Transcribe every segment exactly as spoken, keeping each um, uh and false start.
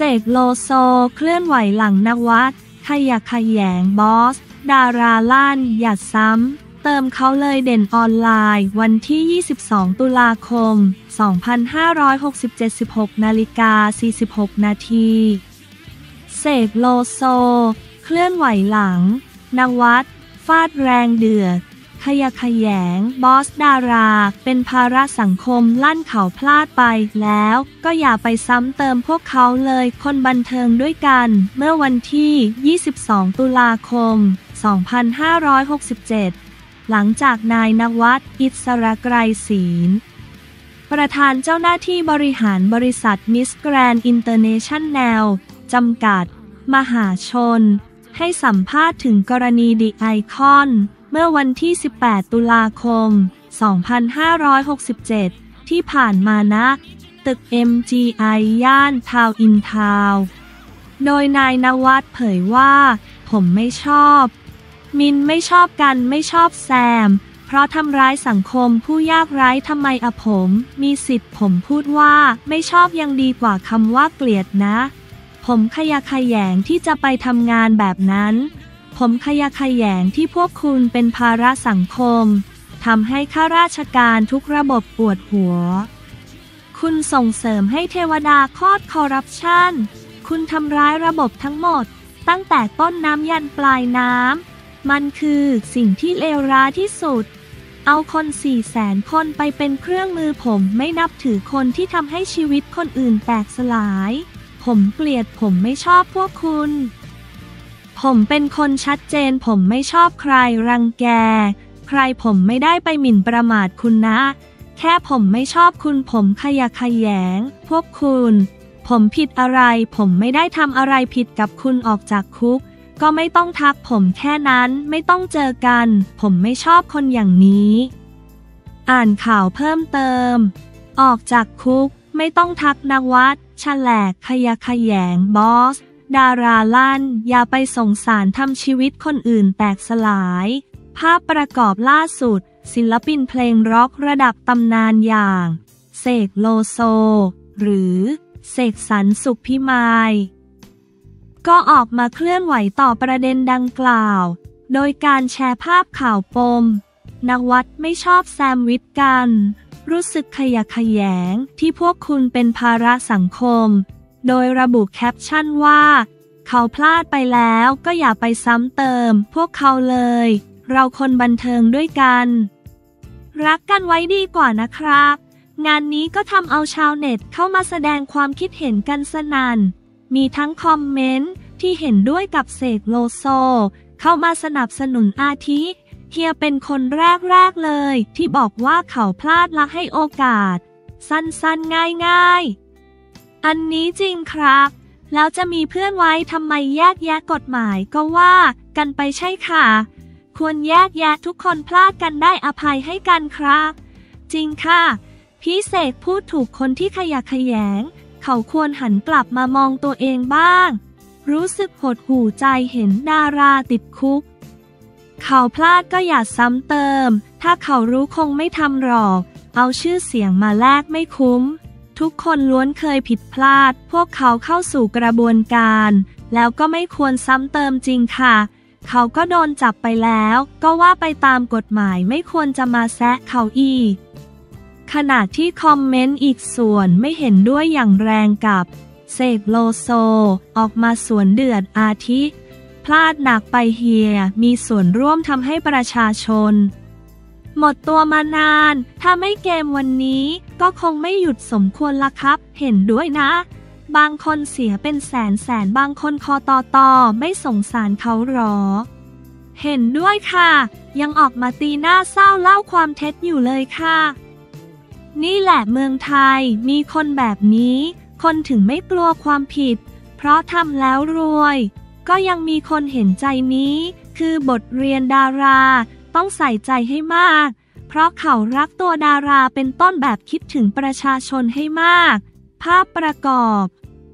กโลโซเคลื่อนไหวหลังนวัดขยะแขยงบอสดาราลั่นหยัดซ้ำเติมเขาเลยเด่นออนไลน์วันที่ยี่สิบสองตุลาคมสองพันห้าร้อยหกสิบเจ็ด สิบหกนาฬิกาสี่สิบหกนาทีเสกโลโซเคลื่อนไหวหลังนวัดฟาดแรงเดือดขยะแขยงบอสดาราเป็นภาระสังคมลั่นเขาพลาดไปแล้วก็อย่าไปซ้ำเติมพวกเขาเลยคนบันเทิงด้วยกันเมื่อวันที่ยี่สิบสองตุลาคมสองพันห้าร้อยหกสิบเจ็ดหลังจากนายนวัดอิสระไกรศีลประธานเจ้าหน้าที่บริหารบริษัทมิสแกรนด์อินเตอร์เนชั่นแนลจำกัดมหาชนให้สัมภาษณ์ถึงกรณีดิไอคอนเมื่อวันที่สิบแปดตุลาคมสองพันห้าร้อยหกสิบเจ็ดที่ผ่านมานะตึก เอ็ม จี ไอ ย่านทาวน์อินทาวน์โดยนายนวัดเผยว่าผมไม่ชอบมินไม่ชอบกันไม่ชอบแซมเพราะทำร้ายสังคมผู้ยากไร้ทำไมอะผมมีสิทธิ์ผมพูดว่าไม่ชอบยังดีกว่าคำว่าเกลียดนะผมขยะแขยงที่จะไปทำงานแบบนั้นผมขยะแขยงที่พวกคุณเป็นภาระสังคมทำให้ข้าราชการทุกระบบปวดหัวคุณส่งเสริมให้เทวดาคลอดคอร์รัปชันคุณทำร้ายระบบทั้งหมดตั้งแต่ต้นน้ำยันปลายน้ำมันคือสิ่งที่เลวร้ายที่สุดเอาคนสี่แสนคนไปเป็นเครื่องมือผมไม่นับถือคนที่ทำให้ชีวิตคนอื่นแตกสลายผมเกลียดผมไม่ชอบพวกคุณผมเป็นคนชัดเจนผมไม่ชอบใครรังแกใครผมไม่ได้ไปหมิ่นประมาทคุณนะแค่ผมไม่ชอบคุณผมขยะแขยงพวกคุณผมผิดอะไรผมไม่ได้ทำอะไรผิดกับคุณออกจากคุกก็ไม่ต้องทักผมแค่นั้นไม่ต้องเจอกันผมไม่ชอบคนอย่างนี้อ่านข่าวเพิ่มเติมออกจากคุกไม่ต้องทักนวัดแฉลกขยะแขยงบอสดาราลั่นอย่าไปสงสารทำชีวิตคนอื่นแตกสลายภาพประกอบล่าสุดศิลปินเพลงร็อกระดับตำนานอย่างเสกโลโซหรือเสกสรรสุขพิมายก็ออกมาเคลื่อนไหวต่อประเด็นดังกล่าวโดยการแชร์ภาพข่าวปมนวัดไม่ชอบแซมวิทกันรู้สึกขยะแขยงที่พวกคุณเป็นภาระสังคมโดยระบุแคปชั่นว่าเขาพลาดไปแล้วก็อย่าไปซ้ำเติมพวกเขาเลยเราคนบันเทิงด้วยกันรักกันไว้ดีกว่านะครับงานนี้ก็ทำเอาชาวเน็ตเข้ามาแสดงความคิดเห็นกันสนั่นมีทั้งคอมเมนต์ที่เห็นด้วยกับเสกโลโซเข้ามาสนับสนุนอาทิเฮียเป็นคนแรกๆเลยที่บอกว่าเขาพลาดและให้โอกาสสั้นๆง่ายๆอันนี้จริงครับแล้วจะมีเพื่อนไว้ทำไมแยกแยะกฎหมายก็ว่ากันไปใช่ค่ะควรแยกแยะทุกคนพลาดกันได้อภัยให้กันครับจริงค่ะพี่เสกพูดถูกคนที่ขยะแขยงเขาควรหันกลับมามองตัวเองบ้างรู้สึกหดหู่ใจเห็นดาราติดคุกเขาพลาดก็อย่าซ้ำเติมถ้าเขารู้คงไม่ทำหรอกเอาชื่อเสียงมาแลกไม่คุ้มทุกคนล้วนเคยผิดพลาดพวกเขาเข้าสู่กระบวนการแล้วก็ไม่ควรซ้ำเติมจริงค่ะเขาก็โดนจับไปแล้วก็ว่าไปตามกฎหมายไม่ควรจะมาแซะเขาอีกขณะที่คอมเมนต์อีกส่วนไม่เห็นด้วยอย่างแรงกับเสกโลโซออกมาสวนเดือดอาทิพลาดหนักไปเฮียมีส่วนร่วมทำให้ประชาชนหมดตัวมานานถ้าไม่เกมวันนี้ก็คงไม่หยุดสมควรละครับเห็นด้วยนะบางคนเสียเป็นแสนแสนบางคนคอตอตอไม่สงสารเขาหรอเห็นด้วยค่ะยังออกมาตีหน้าเศร้าเล่าความเท็จอยู่เลยค่ะนี่แหละเมืองไทยมีคนแบบนี้คนถึงไม่กลัวความผิดเพราะทำแล้วรวยก็ยังมีคนเห็นใจนี้คือบทเรียนดาราต้องใส่ใจให้มากเพราะเขารักตัวดาราเป็นต้นแบบคิดถึงประชาชนให้มากภาพประกอบ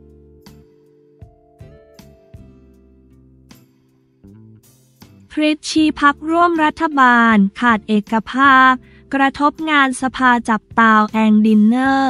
พริชชี้พักร่วมรัฐบาลขาดเอกภาพกระทบงานสภาจับตาแองดินเนอร์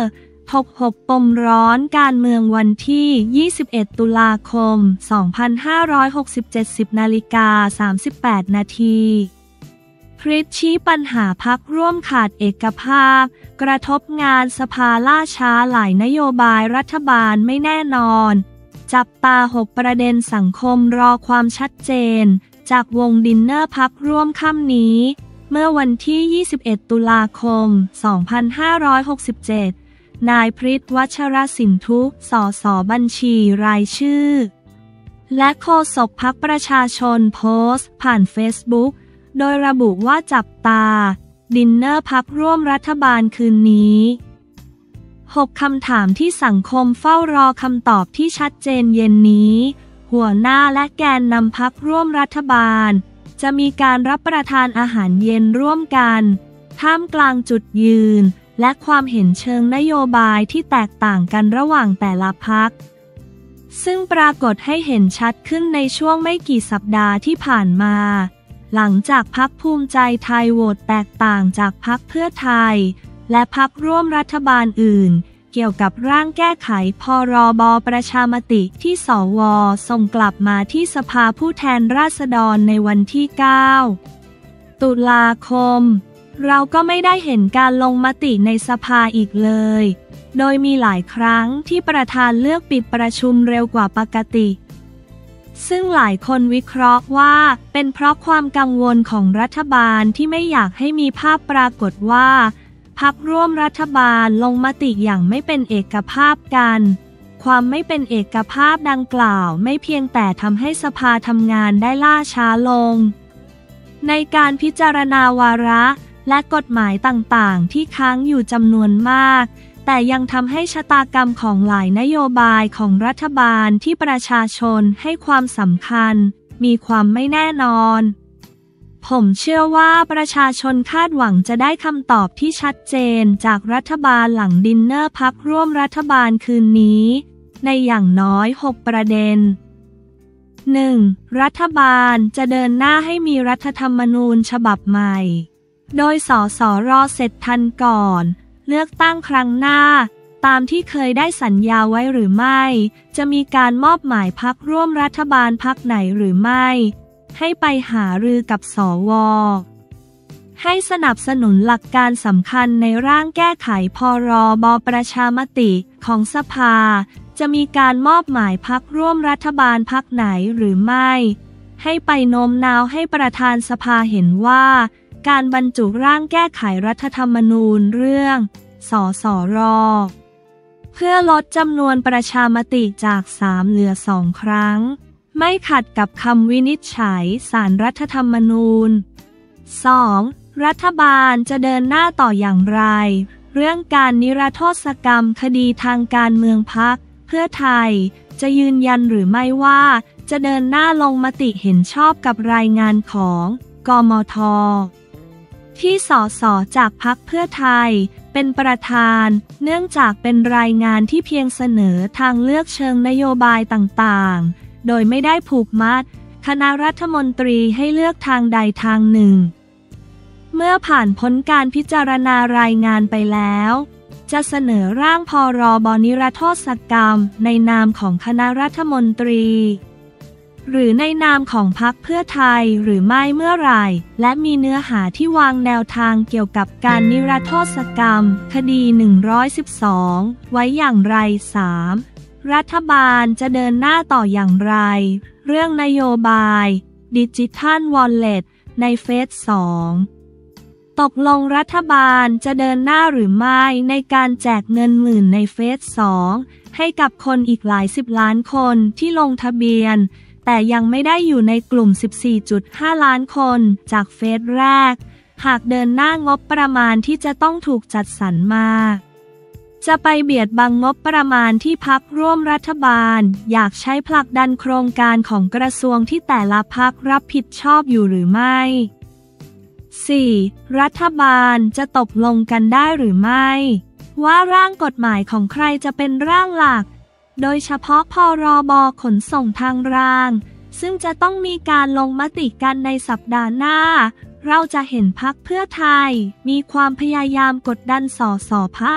ถกหกปมร้อนการเมืองวันที่ ยี่สิบเอ็ด ตุลาคม สองพันห้าร้อยหกสิบเจ็ด สิบนาฬิกาสามสิบแปดนาทีพริชชี้ปัญหาพรรคร่วมขาดเอกภาพกระทบงานสภาล่าช้าหลายนโยบายรัฐบาลไม่แน่นอนจับตาหกประเด็นสังคมรอความชัดเจนจากวงดินเนอร์พรรคร่วมค่ำนี้เมื่อวันที่ ยี่สิบเอ็ด ตุลาคม สองพันห้าร้อยหกสิบเจ็ด นายพริช วัชรสินธุ สส บัญชีรายชื่อและโฆษกพรรคประชาชนโพสต์ผ่านเฟซบุ๊กโดยระบุว่าจับตาดินเนอร์พรรคร่วมรัฐบาลคืนนี้หกคำถามที่สังคมเฝ้ารอคำตอบที่ชัดเจนเย็นนี้หัวหน้าและแกนนำพรรคร่วมรัฐบาลจะมีการรับประทานอาหารเย็นร่วมกันท่ามกลางจุดยืนและความเห็นเชิงนโยบายที่แตกต่างกันระหว่างแต่ละพรรคซึ่งปรากฏให้เห็นชัดขึ้นในช่วงไม่กี่สัปดาห์ที่ผ่านมาหลังจากพรรคภูมิใจไทยโหวตแตกต่างจากพรรคเพื่อไทยและพรรคร่วมรัฐบาลอื่นเกี่ยวกับร่างแก้ไขพรบประชามติที่สวส่งกลับมาที่สภาผู้แทนราษฎรในวันที่ เก้า ตุลาคมเราก็ไม่ได้เห็นการลงมติในสภาอีกเลยโดยมีหลายครั้งที่ประธานเลือกปิดประชุมเร็วกว่าปกติซึ่งหลายคนวิเคราะห์ว่าเป็นเพราะความกังวลของรัฐบาลที่ไม่อยากให้มีภาพปรากฏว่าพรรคร่วมรัฐบาลลงมติอย่างไม่เป็นเอกภาพกันความไม่เป็นเอกภาพดังกล่าวไม่เพียงแต่ทำให้สภาทำงานได้ล่าช้าลงในการพิจารณาวาระและกฎหมายต่างๆที่ค้างอยู่จำนวนมากแต่ยังทำให้ชะตากรรมของหลายนโยบายของรัฐบาลที่ประชาชนให้ความสำคัญมีความไม่แน่นอนผมเชื่อว่าประชาชนคาดหวังจะได้คำตอบที่ชัดเจนจากรัฐบาลหลังดินเนอร์พรรคร่วมรัฐบาลคืนนี้ในอย่างน้อยหกประเด็น หนึ่ง. รัฐบาลจะเดินหน้าให้มีรัฐธรรมนูญฉบับใหม่โดยสสรเสร็จทันก่อนเลือกตั้งครั้งหน้าตามที่เคยได้สัญญาไว้หรือไม่จะมีการมอบหมายพรรคร่วมรัฐบาลพรรคไหนหรือไม่ให้ไปหารือกับสวให้สนับสนุนหลักการสำคัญในร่างแก้ไขพรบประชามติของสภาจะมีการมอบหมายพรรคร่วมรัฐบาลพรรคไหนหรือไม่ให้ไปโน้มน้าวให้ประธานสภาเห็นว่าการบรรจุร่างแก้ไขรัฐธรรมนูญเรื่องสสรเพื่อลดจำนวนประชามติจากสามเหลือสองครั้งไม่ขัดกับคำวินิจฉัยศาลรัฐธรรมนูญ สอง. รัฐบาลจะเดินหน้าต่ออย่างไรเรื่องการนิรโทษกรรมคดีทางการเมืองพรรคเพื่อไทยจะยืนยันหรือไม่ว่าจะเดินหน้าลงมติเห็นชอบกับรายงานของกมธ.ที่สสจากพรรคเพื่อไทยเป็นประธานเนื่องจากเป็นรายงานที่เพียงเสนอทางเลือกเชิงนโยบายต่างๆโดยไม่ได้ผูกมัดคณะรัฐมนตรีให้เลือกทางใดทางหนึ่งเมื่อผ่านพ้นการพิจารณารายงานไปแล้วจะเสนอร่างพรบนิรโทษกรรมในนามของคณะรัฐมนตรีหรือในนามของพรรคเพื่อไทยหรือไม่เมื่อไหร่และมีเนื้อหาที่วางแนวทางเกี่ยวกับการนิรโทษกรรมคดีหนึ่งร้อยสิบสองไว้อย่างไร สาม. รัฐบาลจะเดินหน้าต่ออย่างไรเรื่องนโยบายดิจิทัลวอลเล็ตในเฟสสองตกลงรัฐบาลจะเดินหน้าหรือไม่ในการแจกเงินหมื่นในเฟสสองให้กับคนอีกหลายสิบล้านคนที่ลงทะเบียนแต่ยังไม่ได้อยู่ในกลุ่ม สิบสี่จุดห้า ล้านคนจากเฟสแรกหากเดินหน้างบประมาณที่จะต้องถูกจัดสรรมาจะไปเบียดบังงบประมาณที่พรรคร่วมรัฐบาลอยากใช้ผลักดันโครงการของกระทรวงที่แต่ละพรรครับผิดชอบอยู่หรือไม่ สี่. รัฐบาลจะตกลงกันได้หรือไม่ว่าร่างกฎหมายของใครจะเป็นร่างหลักโดยเฉพาะพรบขนส่งทางรางซึ่งจะต้องมีการลงมติกันในสัปดาห์หน้าเราจะเห็นพรรคเพื่อไทยมีความพยายามกดดันสสพรรคร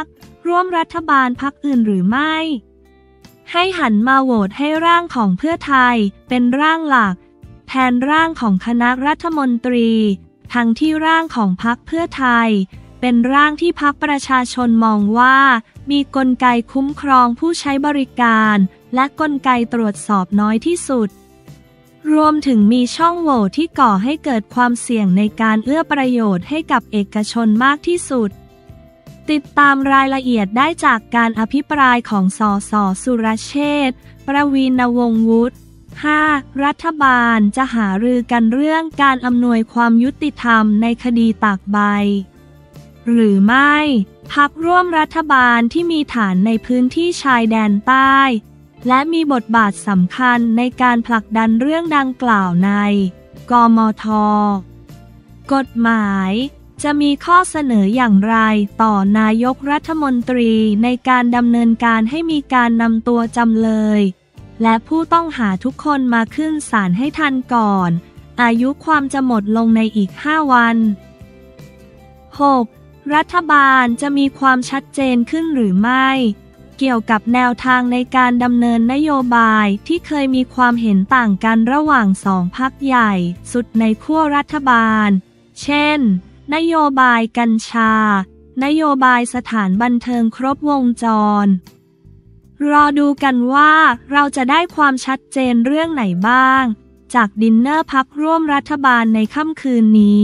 ร่วมรัฐบาลพรรคอื่นหรือไม่ให้หันมาโหวตให้ร่างของเพื่อไทยเป็นร่างหลักแทนร่างของคณะรัฐมนตรีทั้งที่ร่างของพรรคเพื่อไทยเป็นร่างที่พรรคประชาชนมองว่ามีกลไกคุ้มครองผู้ใช้บริการและกลไกตรวจสอบน้อยที่สุดรวมถึงมีช่องโหว่ที่ก่อให้เกิดความเสี่ยงในการเอื้อประโยชน์ให้กับเอกชนมากที่สุดติดตามรายละเอียดได้จากการอภิปรายของสสสุรเชษฐ์ ประวีณวงศ์วุฒิ ห้า. รัฐบาลจะหารือกันเรื่องการอำนวยความยุติธรรมในคดีตากใบหรือไม่พรรคร่วมรัฐบาลที่มีฐานในพื้นที่ชายแดนใต้และมีบทบาทสำคัญในการผลักดันเรื่องดังกล่าวในกมท.กฎหมายจะมีข้อเสนออย่างไรต่อนายกรัฐมนตรีในการดำเนินการให้มีการนำตัวจำเลยและผู้ต้องหาทุกคนมาขึ้นศาลให้ทันก่อนอายุความจะหมดลงในอีกห้าวัน หก. รัฐบาลจะมีความชัดเจนขึ้นหรือไม่เกี่ยวกับแนวทางในการดำเนินนโยบายที่เคยมีความเห็นต่างกันระหว่างสองพรรคใหญ่สุดในขั้วรัฐบาลเช่นนโยบายกัญชานโยบายสถานบันเทิงครบวงจรรอดูกันว่าเราจะได้ความชัดเจนเรื่องไหนบ้างจากดินเนอร์พรรคร่วมรัฐบาลในค่ำคืนนี้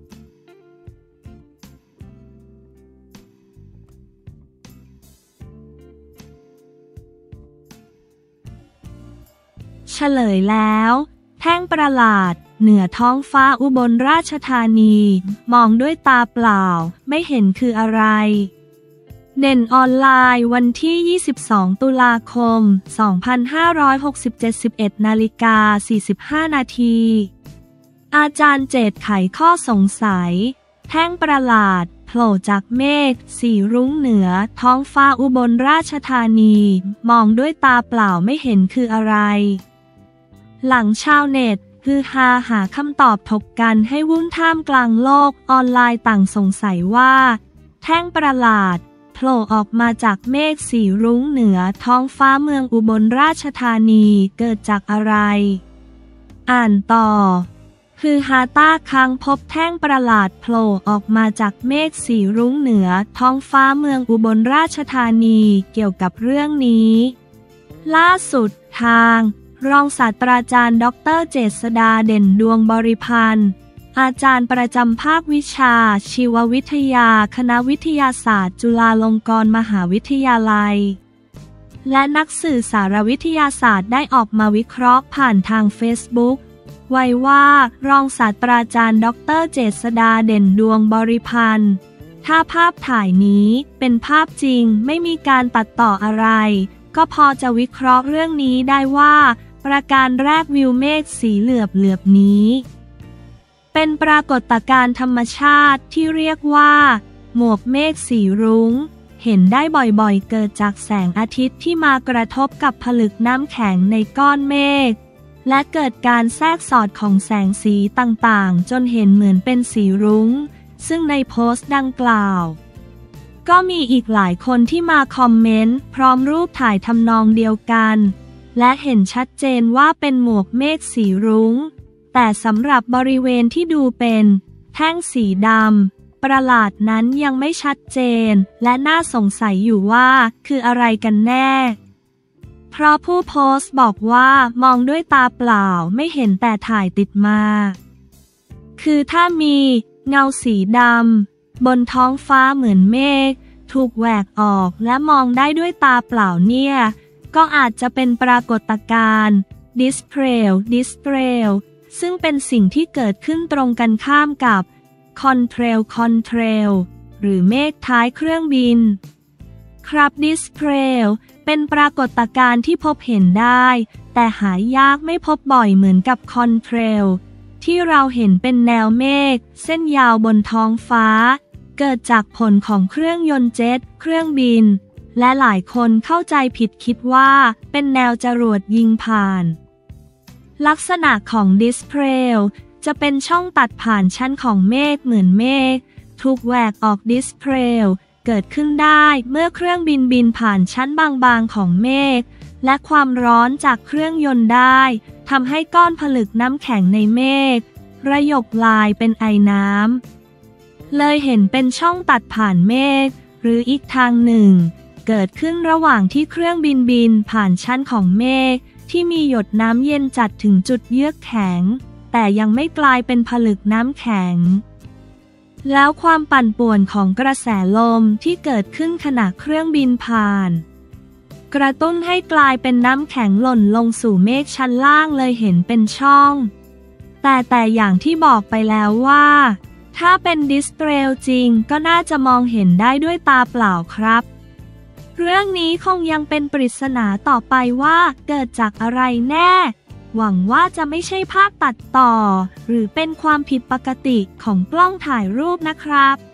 เฉลยแล้วแท่งประหลาดเหนือท้องฟ้าอุบลราชธานีมองด้วยตาเปล่าไม่เห็นคืออะไรเด่นออนไลน์วันที่ยี่สิบสองตุลาคมสองพันห้าร้อยหกสิบเจ็ด สิบเอ็ดนาฬิกาสี่สิบห้านาทีอาจารย์เจตไขข้อสงสัยแท่งประหลาดโผล่จากเมฆสีรุ้งเหนือท้องฟ้าอุบลราชธานีมองด้วยตาเปล่าไม่เห็นคืออะไรหลังชาวเน็ตฮือฮาหาคำตอบถกกันให้วุ่นท่ามกลางโลกออนไลน์ต่างสงสัยว่าแท่งประหลาดโผล่ออกมาจากเมฆสีรุ้งเหนือท้องฟ้าเมืองอุบลราชธานีเกิดจากอะไรอ่านต่อฮือฮาต้าค้างพบแท่งประหลาดโผล่ออกมาจากเมฆสีรุ้งเหนือท้องฟ้าเมืองอุบลราชธานีเกี่ยวกับเรื่องนี้ล่าสุดทางรองศาสตราจารย์ดร.เจษฎาเด่นดวงบริพันธ์อาจารย์ประจำภาควิชาชีววิทยาคณะวิทยาศาสตร์จุฬาลงกรณ์มหาวิทยาลัยและนักสื่อสารวิทยาศาสตร์ได้ออกมาวิเคราะห์ผ่านทางเฟซบุ๊กไว้ว่ารองศาสตราจารย์ดร.เจษฎาเด่นดวงบริพันธ์ถ้าภาพถ่ายนี้เป็นภาพจริงไม่มีการตัดต่ออะไรก็พอจะวิเคราะห์เรื่องนี้ได้ว่าประการแรกวิวเมฆสีเหลือบเหลือบนี้เป็นปรากฏการณ์ธรรมชาติที่เรียกว่าหมวกเมฆสีรุ้งเห็นได้บ่อยๆเกิดจากแสงอาทิตย์ที่มากระทบกับผลึกน้ำแข็งในก้อนเมฆและเกิดการแทรกสอดของแสงสีต่างๆจนเห็นเหมือนเป็นสีรุ้งซึ่งในโพสต์ดังกล่าวก็มีอีกหลายคนที่มาคอมเมนต์พร้อมรูปถ่ายทำนองเดียวกันและเห็นชัดเจนว่าเป็นหมวกเมฆสีรุ้งแต่สำหรับบริเวณที่ดูเป็นแท่งสีดำประหลาดนั้นยังไม่ชัดเจนและน่าสงสัยอยู่ว่าคืออะไรกันแน่เพราะผู้โพสต์บอกว่ามองด้วยตาเปล่าไม่เห็นแต่ถ่ายติดมาคือถ้ามีเงาสีดำบนท้องฟ้าเหมือนเมฆถูกแหวกออกและมองได้ด้วยตาเปล่าเนี่ยก็อาจจะเป็นปรากฏการณ์ Display Display ซึ่งเป็นสิ่งที่เกิดขึ้นตรงกันข้ามกับ Contrail Contrail หรือเมฆท้ายเครื่องบินครับ Display เป็นปรากฏการณ์ที่พบเห็นได้แต่หายากไม่พบบ่อยเหมือนกับ Contrail ที่เราเห็นเป็นแนวเมฆเส้นยาวบนท้องฟ้าเกิดจากผลของเครื่องยนต์เจ็ตเครื่องบินและหลายคนเข้าใจผิดคิดว่าเป็นแนวจรวดยิงผ่านลักษณะของดิสเพลย์จะเป็นช่องตัดผ่านชั้นของเมฆเหมือนเมฆถูกแหวกออกดิสเพลย์เกิดขึ้นได้เมื่อเครื่องบินบินผ่านชั้นบางๆของเมฆและความร้อนจากเครื่องยนต์ได้ทำให้ก้อนผลึกน้ำแข็งในเมฆระยบลายเป็นไอน้ำเลยเห็นเป็นช่องตัดผ่านเมฆหรืออีกทางหนึ่งเกิดขึ้นระหว่างที่เครื่องบินบินผ่านชั้นของเมฆที่มีหยดน้ำเย็นจัดถึงจุดเยือกแข็งแต่ยังไม่กลายเป็นผลึกน้ำแข็งแล้วความปั่นป่วนของกระแสลมที่เกิดขึ้นขณะเครื่องบินผ่านกระตุ้นให้กลายเป็นน้ำแข็งหล่นลงสู่เมฆชั้นล่างเลยเห็นเป็นช่องแต่แต่อย่างที่บอกไปแล้วว่าถ้าเป็นดิสเพลย์จริงก็น่าจะมองเห็นได้ด้วยตาเปล่าครับเรื่องนี้คงยังเป็นปริศนาต่อไปว่าเกิดจากอะไรแน่หวังว่าจะไม่ใช่ภาพตัดต่อหรือเป็นความผิดปกติของกล้องถ่ายรูปนะครับ